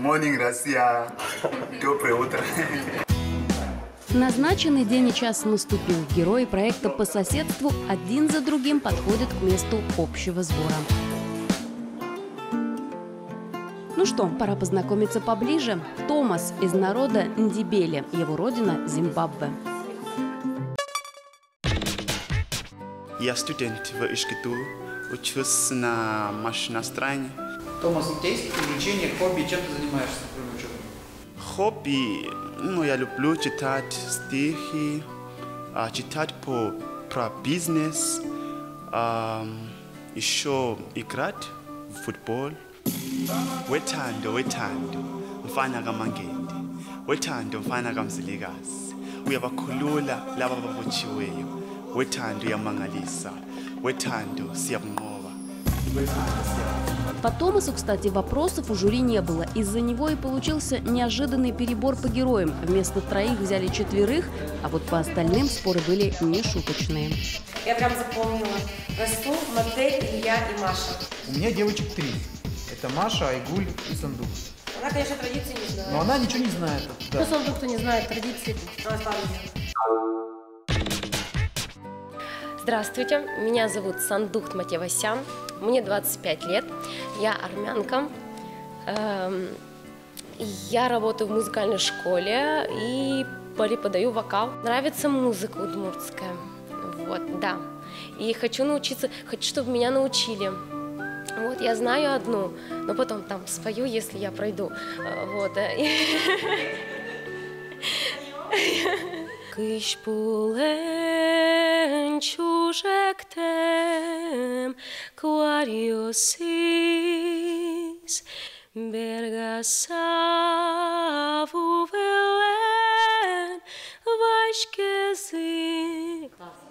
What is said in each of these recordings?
Morning, Россия. Доброе утро. Назначенный день и час наступил. Герои проекта по соседству один за другим подходят к месту общего сбора. Ну что, пора познакомиться поближе. Томас из народа Ндибеле, его родина Зимбабве. Я студент в Ишкиту, учусь на машиностроении. Томас, у тебя есть увлечение, хобби, чем ты занимаешься, кроме учебы? Хобби, я люблю читать стихи, читать про бизнес, еще играть в футбол. Wethando, mfana kaMangende. Wethando, mfana kaMzilikazi. Uyabakhulula laba ababotshiweyo. Wethando, uyamangalisa. Wethando, siyabunqoba. По Томасу, кстати, вопросов у жюри не было. Из-за него и получился неожиданный перебор по героям. Вместо троих взяли 4, а вот по остальным споры были нешуточные. Я прям запомнила. Расул, Матель, Илья и Маша. У меня девочек 3. Это Маша, Айгуль и Сандук. Она, конечно, традиции не знает. Но она ничего не знает. Да. Ну, Сандук-то не знает традиции. Здравствуйте, меня зовут Сандук Матевосян, мне 25 лет, я армянка, я работаю в музыкальной школе и преподаю вокал. Нравится музыка удмуртская, вот, да, и хочу научиться, хочу, чтобы меня научили. Вот, я знаю одну, но потом там спою, если я пройду, вот. Кыш пулен чужектем квариосис бергасаву велен вашкези.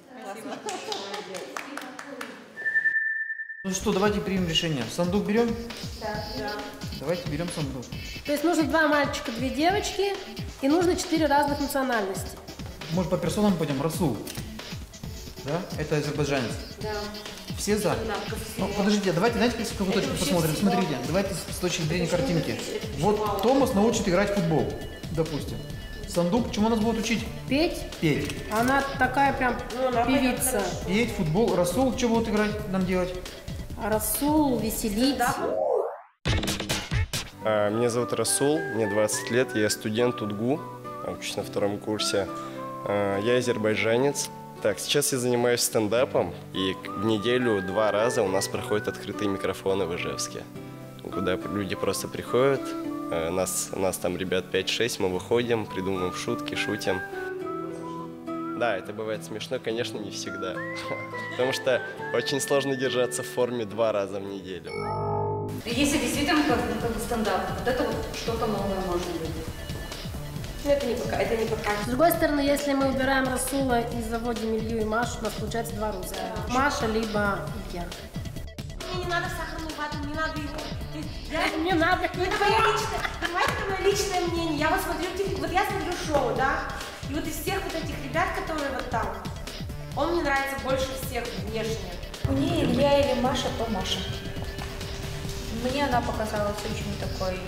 Ну что, давайте примем решение. Сандук берем? Да. Давайте берем Сандук. То есть нужно 2 мальчика, 2 девочки, и нужно 4 разных национальности. Может, по персонам пойдем? Расул. Да? Это азербайджанец. Да. Все за? Ну, подождите, давайте, знаете, с какой точки посмотрим? Смотрите, давайте с точки зрения картинки. Вот Томас научит играть в футбол, допустим. Сандук чему нас будет учить? Петь? Петь. Она такая прям певица. Петь, футбол. Расул что будет играть, нам делать? Расул, веселить. Меня зовут Расул, мне 20 лет, я студент УДГУ, учусь на 2-м курсе. Я азербайджанец. Так, сейчас я занимаюсь стендапом, и в неделю 2 раза у нас проходят открытые микрофоны в Ижевске, куда люди просто приходят, нас там ребят 5-6, мы выходим, придумываем шутки, шутим. Да, это бывает смешно, конечно, не всегда, потому что очень сложно держаться в форме 2 раза в неделю. Если действительно как стендап, вот это вот что-то новое может быть. Это не пока. С другой стороны, если мы убираем Расула и заводим Илью и Машу, у нас получается 2 русских. Маша либо Илья. Мне не надо сахарную вату, не надо его. Мне надо. Это мое личное мнение. Я вот смотрю, вот я смотрю шоу, да? И вот из всех вот этих ребят, которые вот там, он мне нравится больше всех внешне. Мне Илья или Маша, то Маша. Мне она показалась очень такой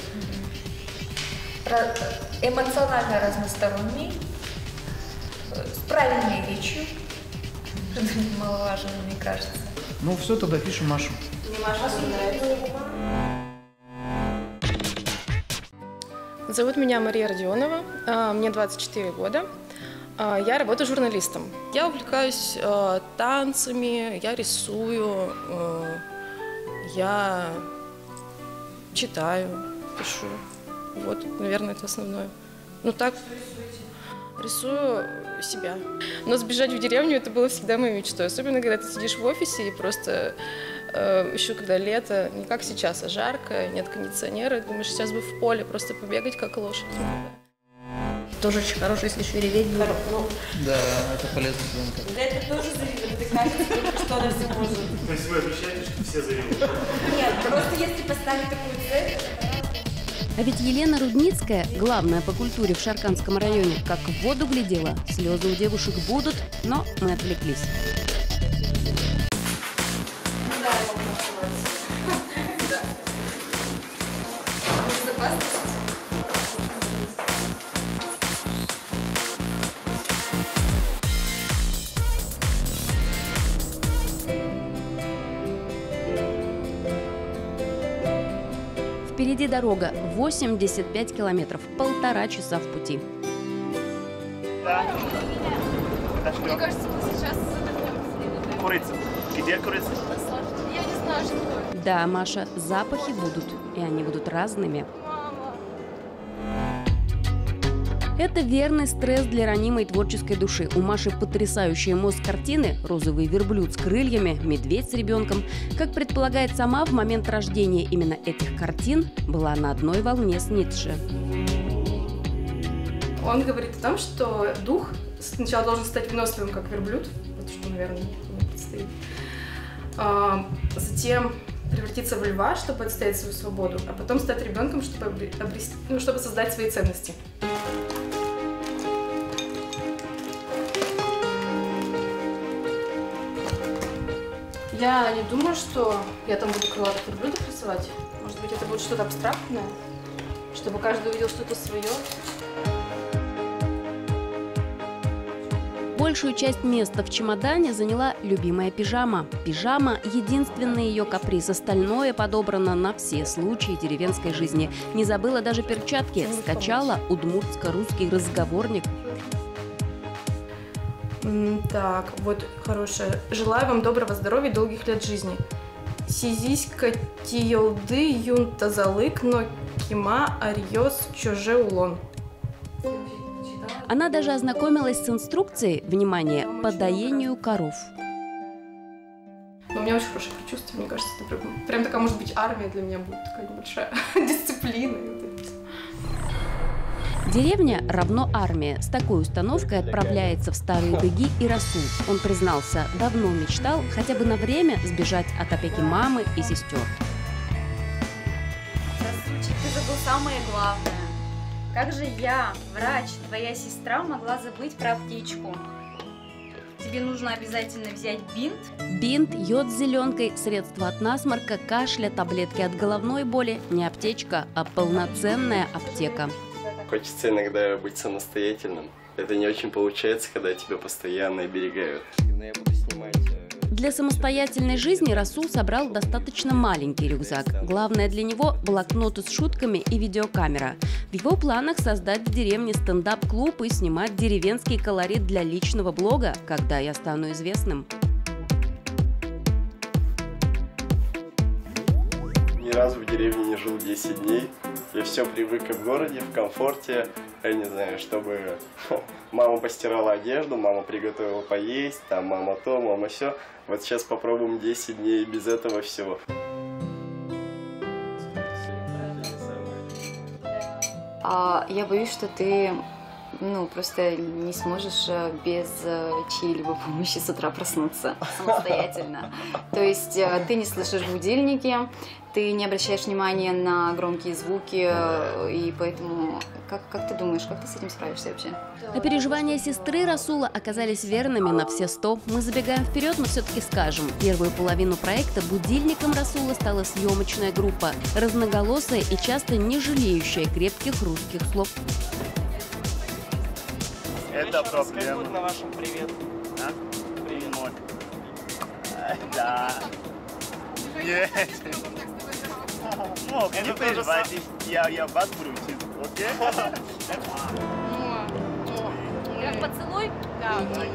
эмоционально разносторонней, с правильной речью, что немаловажно, мне кажется. Ну все, тогда пишем Машу. Мне Маша нравится. Зовут меня Мария Родионова, мне 24 года. Я работаю журналистом. Я увлекаюсь танцами, я рисую, я читаю, пишу. Вот, наверное, это основное. Ну так, рисую себя. Но сбежать в деревню — это было всегда моей мечтой. Особенно, когда ты сидишь в офисе и просто, еще когда лето, не как сейчас, а жарко, нет кондиционера, думаешь, сейчас бы в поле просто побегать, как лошадь. Тоже очень хороший, если еще реветь будет. Да, это полезно. Да это тоже завидно, ты кажется, что она все может. То есть вы обещаете, что все завидуют? Нет, просто если поставить такую цель, А ведь Елена Рудницкая, главная по культуре в Шарканском районе, как в воду глядела. Слезы у девушек будут, но мы отвлеклись. Да. Безопасность. Впереди дорога 85 километров, 1,5 часа в пути. Да. Мне кажется, мы сейчас задохнемся. Курица. Где курица? Я не знаю, что это. Да, Маша, запахи будут, и они будут разными. Это верный стресс для ранимой творческой души. У Маши потрясающие мозг-картины, розовый верблюд с крыльями, медведь с ребенком. Как предполагает сама, в момент рождения именно этих картин была на одной волне с Ницше. Он говорит о том, что дух сначала должен стать выносливым, как верблюд, вот что, наверное, ему предстоит. Затем превратиться в льва, чтобы отстоять свою свободу, а потом стать ребенком, чтобы создать свои ценности. Я не думаю, что я там буду крылатых верблюдов рисовать. Может быть, это будет что-то абстрактное, чтобы каждый увидел что-то свое. Большую часть места в чемодане заняла любимая пижама. Пижама – единственный ее каприз. Остальное подобрано на все случаи деревенской жизни. Не забыла даже перчатки. Скачала удмуртско-русский разговорник. Так, вот хорошее. Желаю вам доброго здоровья и долгих лет жизни. Сизиська тиелды юнтазалык, но кима арьос чуже улон. Она даже ознакомилась с инструкцией, внимание, по доению коров. Но у меня очень хорошее предчувствие, мне кажется, это прям такая, может быть, армия для меня будет, такая небольшая дисциплина. Деревня равно армия. С такой установкой отправляется в Старые Беги и Расул. Он признался, давно мечтал хотя бы на время сбежать от опеки мамы и сестер. Расульчик, ты забыл самое главное. Как же я, врач, твоя сестра, могла забыть про аптечку? Тебе нужно обязательно взять бинт. Бинт, йод с зеленкой, средства от насморка, кашля, таблетки от головной боли. Не аптечка, а полноценная аптека. Хочется иногда быть самостоятельным. Это не очень получается, когда тебя постоянно оберегают. Я буду снимать... Для самостоятельной жизни Расул собрал достаточно маленький рюкзак. Главное для него – блокноты с шутками и видеокамера. В его планах создать в деревне стендап-клуб и снимать деревенский колорит для личного блога, когда я стану известным. Ни разу в деревне не жил 10 дней. Я все привык в городе, в комфорте. Я не знаю, чтобы мама постирала одежду, мама приготовила поесть, там мама то, мама все. Вот сейчас попробуем 10 дней без этого всего. Я боюсь, что ты просто не сможешь без чьей-либо помощи с утра проснуться самостоятельно. То есть ты не слышишь будильники, ты не обращаешь внимания на громкие звуки, и поэтому, как ты думаешь, как ты с этим справишься вообще? А переживания сестры Расула оказались верными на все 100. Мы забегаем вперед, но все-таки скажем. Первую половину проекта будильником Расула стала съемочная группа, разноголосая и часто не жалеющая крепких русских слов. Это проблема. На вашем привет. А? Привет. Да. Нет. Ну, не переживайте, я вас буду учить, окей? Как поцелуй? Да.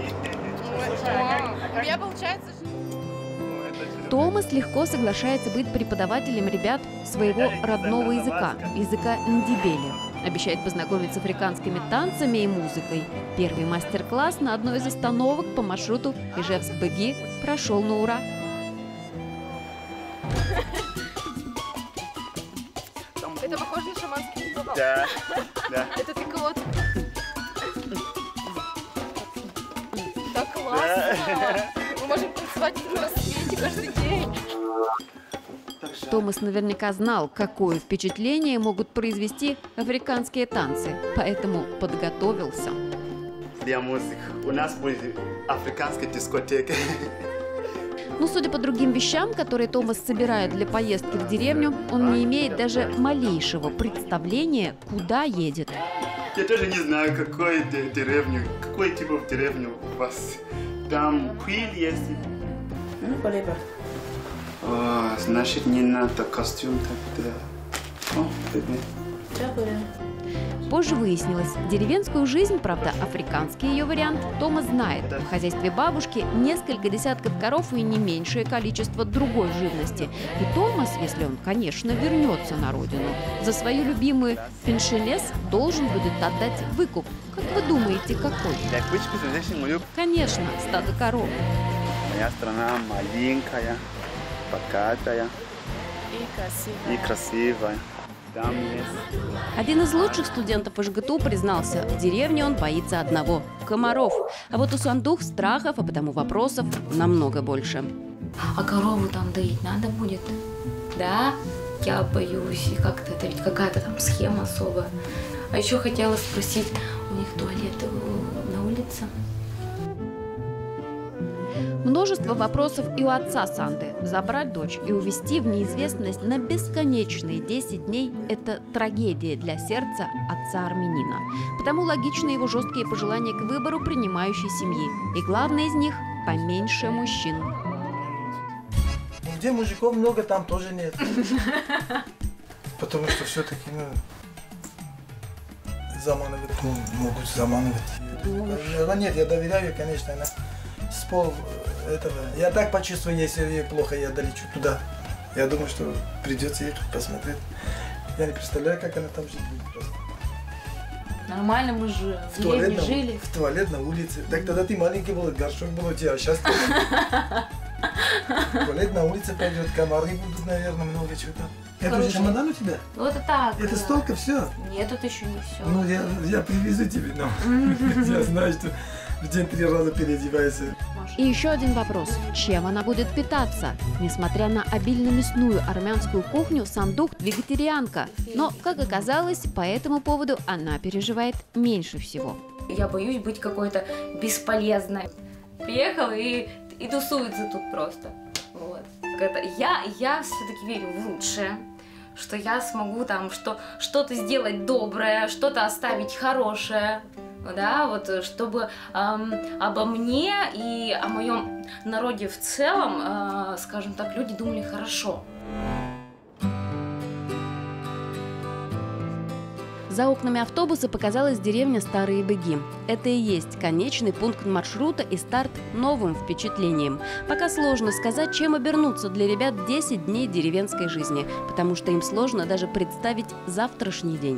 У меня получается... Томас легко соглашается быть преподавателем ребят своего родного языка, языка ндебели. Обещает познакомиться с африканскими танцами и музыкой. Первый мастер-класс на одной из остановок по маршруту Ижевск-Беги прошел на ура. Это похоже на шаманский ритуал. Да, да. Это ты кого-то... Так классно! Мы можем танцевать на рассвете каждый день. Томас наверняка знал, какое впечатление могут произвести африканские танцы, поэтому подготовился. Для музыки. У нас будет африканская дискотека. Но судя по другим вещам, которые Томас собирает для поездки в деревню, он не имеет даже малейшего представления, куда едет. Я тоже не знаю, какой типа деревню у вас. Там хвиль есть. Полеба. Значит, не надо костюм тогда. Позже выяснилось, деревенскую жизнь, правда, африканский ее вариант, Тома знает. В хозяйстве бабушки несколько десятков коров и не меньшее количество другой живности. И Томас, если он, конечно, вернется на родину, за свою любимую пеншенес должен будет отдать выкуп. Как вы думаете, какой? Конечно, стадо коров. Моя страна маленькая, богатая и красивая. Один из лучших студентов ИЖГТУ признался, в деревне он боится одного – комаров. А вот у Сандух страхов, а потому вопросов намного больше. А корову там доить надо будет? Да, я боюсь. И как-то это ведь какая-то там схема особая. А еще хотела спросить, у них туалеты на улице? Множество вопросов и у отца Санды. Забрать дочь и увезти в неизвестность на бесконечные 10 дней – это трагедия для сердца отца-армянина. Потому логичны его жесткие пожелания к выбору принимающей семьи. И главное из них – поменьше мужчин. Где мужиков много, там тоже нет. Потому что все-таки, заманивать, могут заманивать. Нет, я доверяю, конечно, она с пол этого. Я так почувствую, если ей плохо, я долечу туда. Я думаю, что придется ей тут посмотреть. Я не представляю, как она там жить будет просто. Нормально мы же в деревне жили. В туалет на улице. Так тогда ты маленький был, горшок был у тебя, а сейчас туалет на улице пойдет, комары будут, наверное, много чего там. Это уже чемодан у тебя? Вот это так. Это столько все? Нет, тут еще не все. Ну, я привезу тебе, но я знаю, что в день 3 раза переодевается. И еще один вопрос. Чем она будет питаться? Несмотря на обильно мясную армянскую кухню, Сандух вегетарианка. Но, как оказалось, по этому поводу она переживает меньше всего. Я боюсь быть какой-то бесполезной. Приехала и тусуется тут просто. Вот. Я все-таки верю в лучшее, что я смогу там что-то сделать доброе, что-то оставить хорошее. Да, вот, чтобы обо мне и о моем народе в целом, скажем так, люди думали хорошо. За окнами автобуса показалась деревня Старые Быги. Это и есть конечный пункт маршрута и старт новым впечатлением. Пока сложно сказать, чем обернуться для ребят 10 дней деревенской жизни, потому что им сложно даже представить завтрашний день.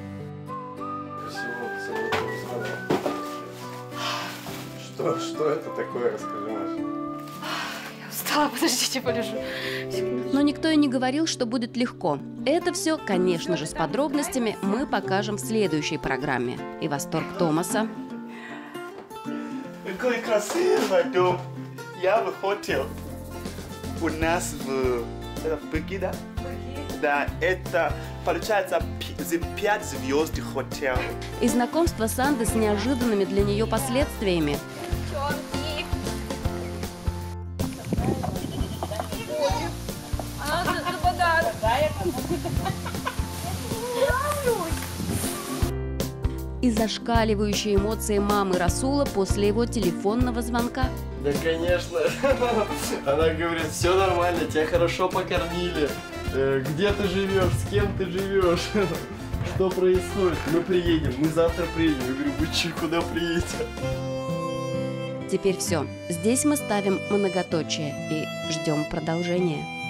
Что это такое? Расскажи, Маша. Я устала, подождите, полежу. Но никто и не говорил, что будет легко. Это все, конечно же, с подробностями мы покажем в следующей программе. И восторг Томаса. Какой красивый дом. Я бы хотел. У нас в Быги, да? Да, это получается 5 звезд хотел. И знакомство Санды с неожиданными для нее последствиями. И зашкаливающие эмоции мамы Расула после его телефонного звонка. Да, конечно. Она говорит, все нормально, тебя хорошо покормили. Где ты живешь, с кем ты живешь, что происходит? Мы приедем, мы завтра приедем. Я говорю, вы че, куда приедете? Теперь все. Здесь мы ставим многоточие и ждем продолжения.